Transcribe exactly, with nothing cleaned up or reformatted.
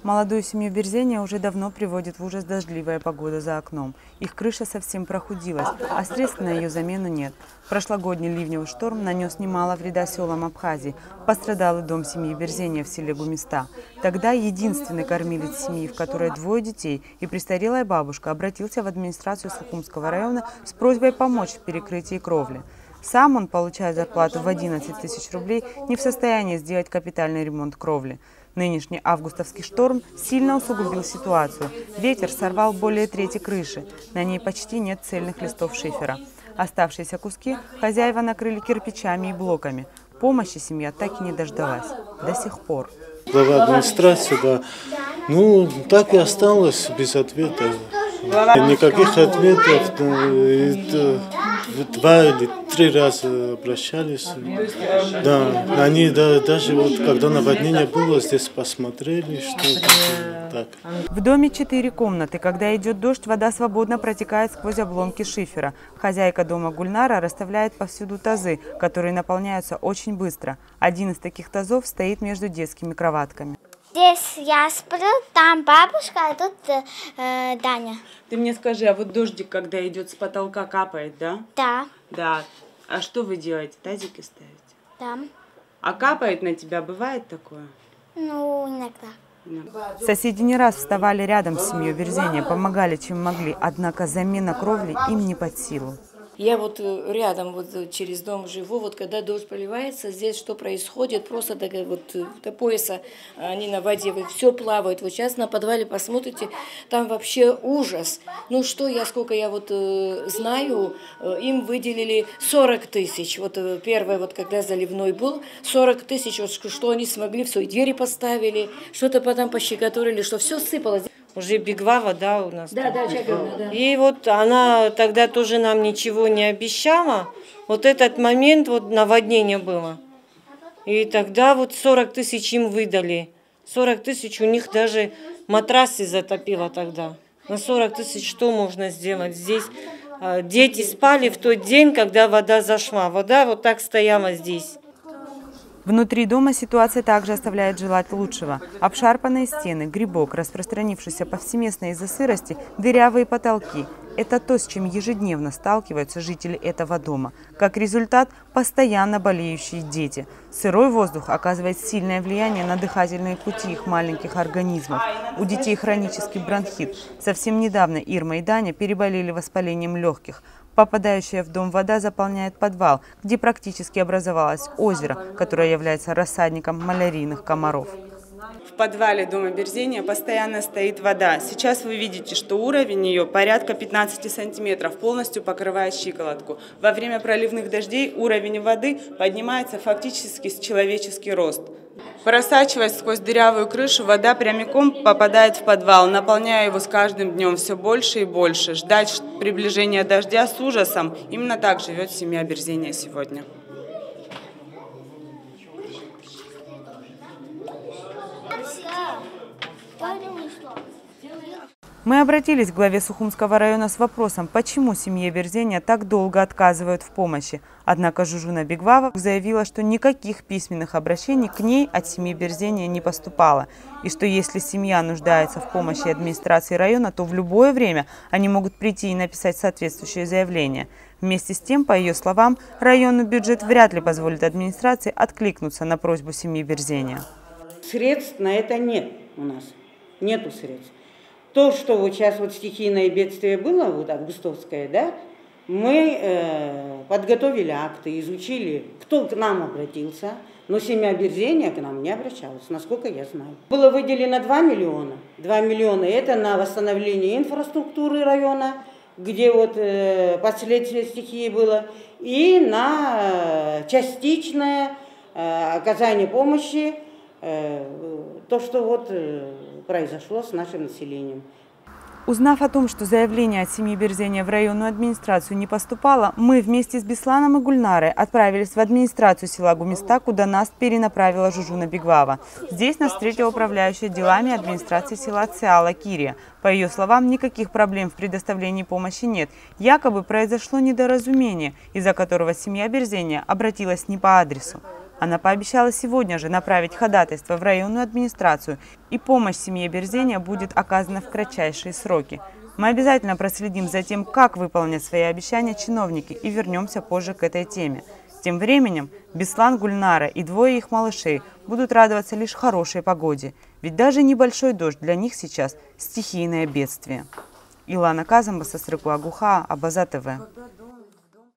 Молодую семью Берзения уже давно приводит в ужас дождливая погода за окном. Их крыша совсем прохудилась, а средств на ее замену нет. Прошлогодний ливневый шторм нанес немало вреда селам Абхазии. Пострадал и дом семьи Берзения в селе Гумиста. Тогда единственный кормилец семьи, в которой двое детей и престарелая бабушка, обратился в администрацию Сухумского района с просьбой помочь в перекрытии кровли. Сам он, получая зарплату в одиннадцать тысяч рублей, не в состоянии сделать капитальный ремонт кровли. Нынешний августовский шторм сильно усугубил ситуацию. Ветер сорвал более трети крыши. На ней почти нет цельных листов шифера. Оставшиеся куски хозяева накрыли кирпичами и блоками. Помощи семья так и не дождалась. До сих пор. Глава администрации, да. Ну, так и осталось без ответа. Никаких ответов. Два или три раза обращались. Да, они да, даже вот когда наводнение было, здесь посмотрели, что так. В доме четыре комнаты. Когда идет дождь, вода свободно протекает сквозь обломки шифера. Хозяйка дома Гульнара расставляет повсюду тазы, которые наполняются очень быстро. Один из таких тазов стоит между детскими кроватками. Здесь я сплю, там бабушка, а тут э, Даня. Ты мне скажи, а вот дождик, когда идет с потолка, капает, да? Да. Да. А что вы делаете? Тазики ставите? Да. А капает на тебя? Бывает такое? Ну, иногда. Соседи не раз вставали рядом с семьей Берзения, помогали чем могли, однако замена кровли им не под силу. Я вот рядом, вот через дом живу, вот когда дождь проливается, здесь что происходит, просто до, вот, до пояса они на воде, вот, все плавает. Вот сейчас на подвале посмотрите, там вообще ужас. Ну что я, сколько я вот э, знаю, э, им выделили сорок тысяч. Вот э, первое, вот когда заливной был, сорок тысяч, вот, что они смогли, все, и двери поставили, что-то потом пощекотурили, что все сыпалось. Уже Бигвава, да, у нас. Да, да, Чаговна, да. И вот она тогда тоже нам ничего не обещала. Вот этот момент, вот наводнение было. И тогда вот сорок тысяч им выдали. сорок тысяч у них даже матрасы затопило тогда. На сорок тысяч что можно сделать? Здесь а, дети спали в тот день, когда вода зашла. Вода вот так стояла здесь. Внутри дома ситуация также оставляет желать лучшего. Обшарпанные стены, грибок, распространившийся повсеместно из-за сырости, дырявые потолки – это то, с чем ежедневно сталкиваются жители этого дома. Как результат – постоянно болеющие дети. Сырой воздух оказывает сильное влияние на дыхательные пути их маленьких организмов. У детей хронический бронхит. Совсем недавно Ирма и Даня переболели воспалением легких. Попадающая в дом вода заполняет подвал, где практически образовалось озеро, которое является рассадником малярийных комаров. В подвале дома Берзения постоянно стоит вода. Сейчас вы видите, что уровень ее порядка пятнадцати сантиметров, полностью покрывает щиколотку. Во время проливных дождей уровень воды поднимается фактически с человеческий рост. Просачиваясь сквозь дырявую крышу, вода прямиком попадает в подвал, наполняя его с каждым днем все больше и больше. Ждать приближения дождя с ужасом. Именно так живет семья Берзения сегодня. Мы обратились к главе Сухумского района с вопросом, почему семье Берзения так долго отказывают в помощи. Однако Жужуна Бигвава заявила, что никаких письменных обращений к ней от семьи Берзения не поступало. И что если семья нуждается в помощи администрации района, то в любое время они могут прийти и написать соответствующее заявление. Вместе с тем, по ее словам, районный бюджет вряд ли позволит администрации откликнуться на просьбу семьи Берзения. Средств на это нет у нас. Нету средств. То, что вот сейчас вот стихийное бедствие было, вот августовское, да, мы э, подготовили акты, изучили, кто к нам обратился, но семья Берзения к нам не обращалась, насколько я знаю. Было выделено два миллиона. два миллиона это на восстановление инфраструктуры района, где вот э, последствия стихии было, и на э, частичное э, оказание помощи, э, то, что вот э, произошло с нашим населением. Узнав о том, что заявление от семьи Берзения в районную администрацию не поступало, мы вместе с Бесланом и Гульнарой отправились в администрацию села Гумиста, куда нас перенаправила Жужуна Бигвава. Здесь нас встретила управляющая делами администрации села Циала Кирия. По ее словам, никаких проблем в предоставлении помощи нет. Якобы произошло недоразумение, из-за которого семья Берзения обратилась не по адресу. Она пообещала сегодня же направить ходатайство в районную администрацию, и помощь семье Берзеня будет оказана в кратчайшие сроки. Мы обязательно проследим за тем, как выполнят свои обещания чиновники, и вернемся позже к этой теме. Тем временем Беслан, Гульнара и двое их малышей будут радоваться лишь хорошей погоде, ведь даже небольшой дождь для них сейчас стихийное бедствие. Илана Казамба, Сасрыку Агуха, Абаза ТВ.